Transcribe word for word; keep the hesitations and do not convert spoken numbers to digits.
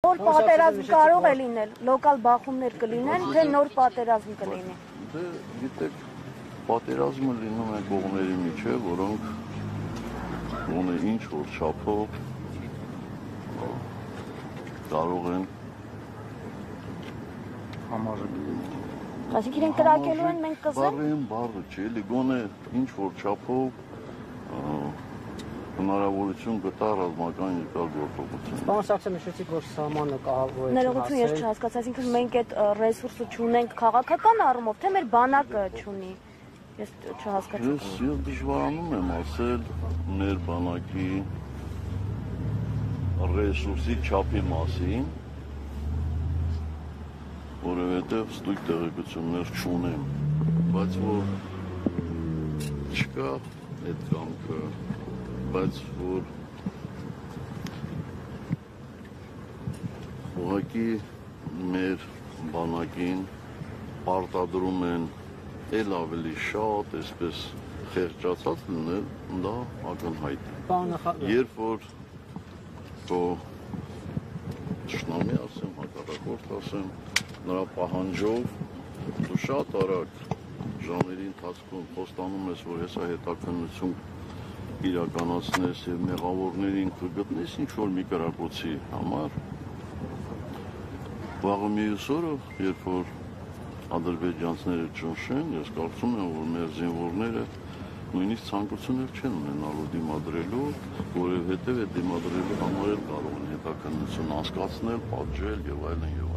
Նոր պատերազմ կարող է լինել, լոկալ բախումներ կլինեն, թե նոր պատերազմ կլինի։ Դե գիտեք, պատերազմը լինում է կողմերի միջև, որոնք ունի ինչ որ չափով կարող են համաժողովի։ Այսինքն իրենք կրակելու են, մենք կզենք։ Բառը են բառը չէ, էլի գոնե ինչ որ չափով հնարավորություն կտա ռազմական երկար գործողություն։ Պարոն Սարգսյան, նշեցիք, որ սահմանը կահավորություն Ներողություն, ես չհասկացա, այսինքն մենք այդ ռեսուրսը չունենք քաղաքական առումով, թե մեր բանակը չունի։ Ես չհասկացա։ Ես ես դժվարանում եմ ասել մեր բանակի ռեսուրսի չափի մասին, որովհետև ստույգ տեղեկություններ չունեմ, բայց որ չկա այդ կամքը, բայց որ ուղղակի մեր բանակին պարտադրում են էլ ավելի շատ, այսպես խեղճացած լինել, դա ակնհայտ է։ Երբ որ քո ճշնամի ասեմ, հակառակորդ ասեմ, նրա պահանջով դու շատ արագ ժամերի ընթացքում խոստանում ես, որ հեսա հետաքննություն իրականացնես եւ մեղավորներին կգտնես ինչ-որ մի կրակոցի համար, վաղը մյուս օրը, երբ որ ադրբեջանցիները ճնշեն, ես կարծում եմ, որ մեր զինվորները նույնիսկ ցանկություններ չեն ունենալու դիմադրելու, որովհետև այդ դիմադրելու համար էլ կարող են հետաքննություն անցկացնել, պատժել եւ այլն եւ